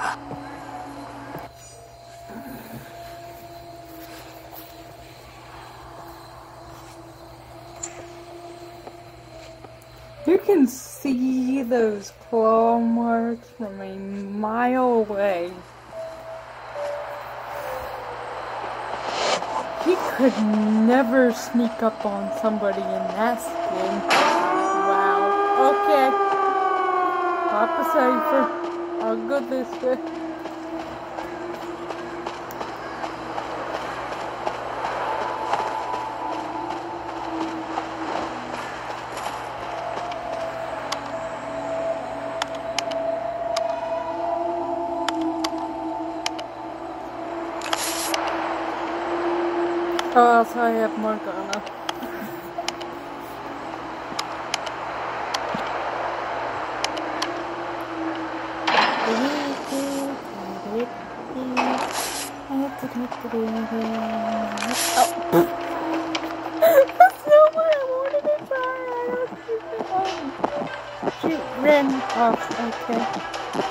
You can see those claw marks from a mile away. He could never sneak up on somebody in that skin. Wow. Okay. Papa Cypher. I'll go this way. Oh, else I have Morgana. Oh. That's not what I wanted to try. She ran off. Okay.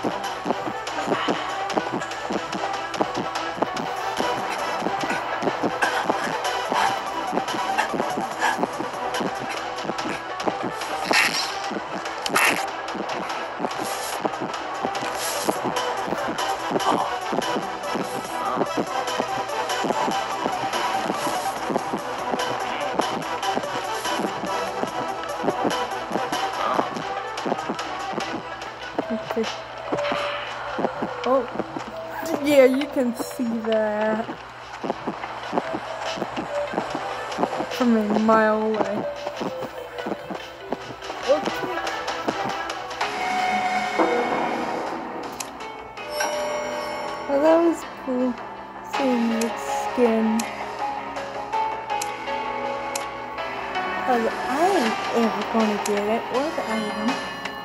Oh, yeah, you can see that from a mile away. Okay. Well, that was cool, seeing its skin. But I ain't ever gonna get it, or the item.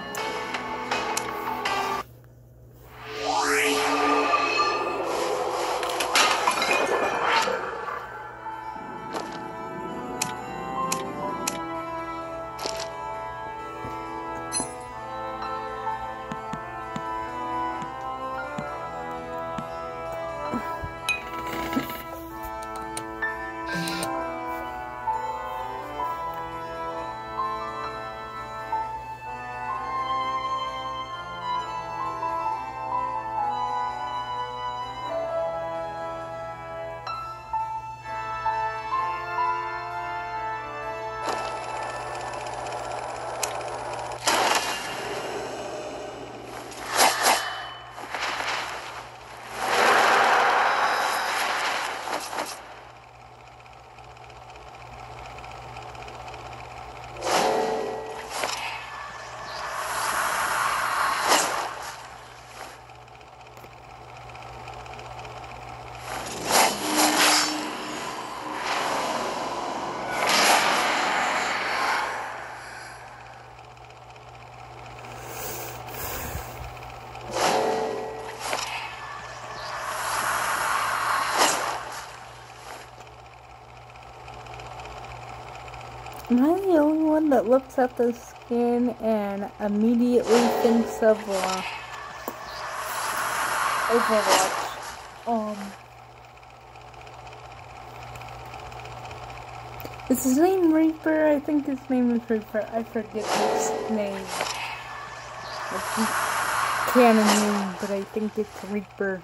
Am I the only one that looks at the skin and immediately thinks of Overwatch? Is his name Reaper? I think his name is Reaper. I forget his name. Canon name, but I think it's Reaper.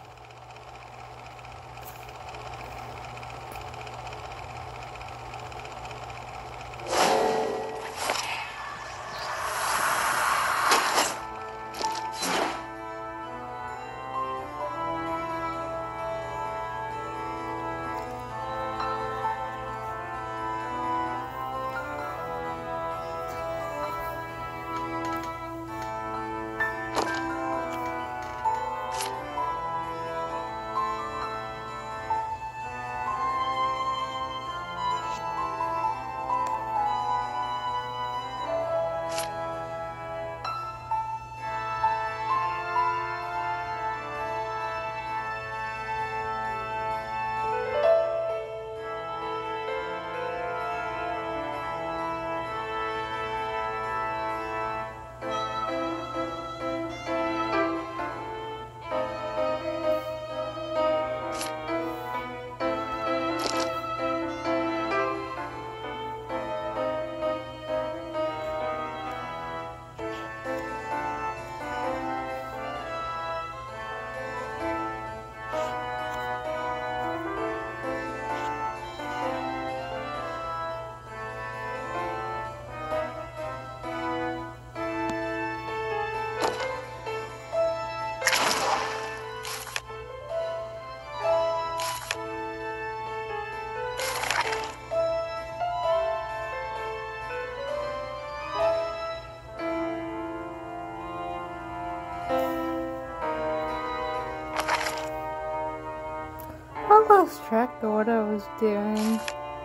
lost track of what I was doing.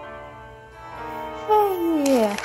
Yeah.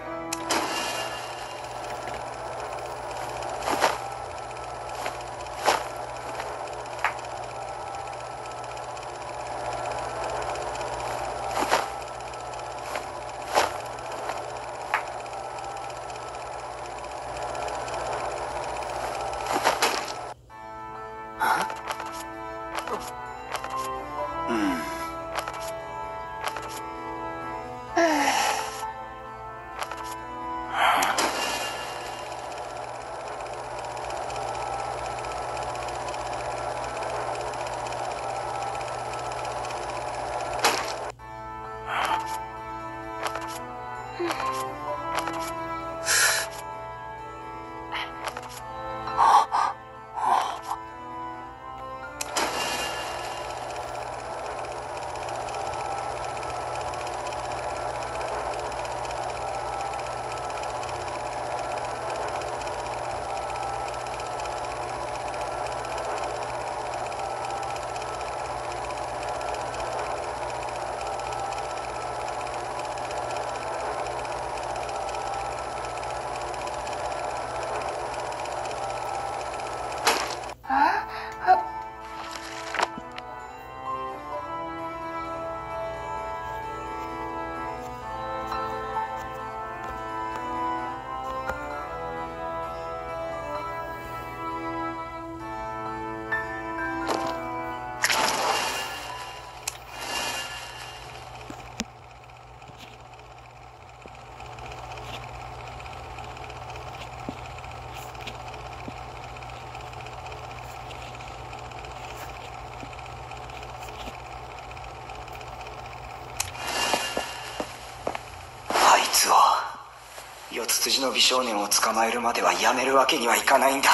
四つ筋の美少年を捕まえるまではやめるわけにはいかないんだ。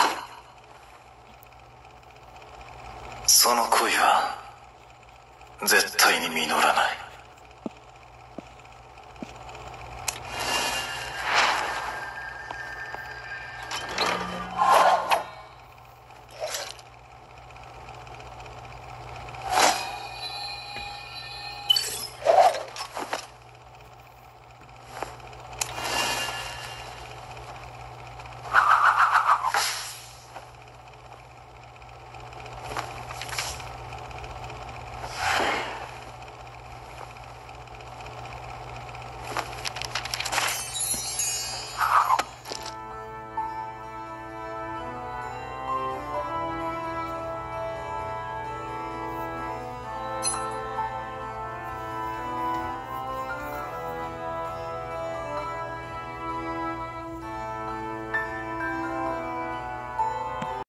その恋は絶対に実らない。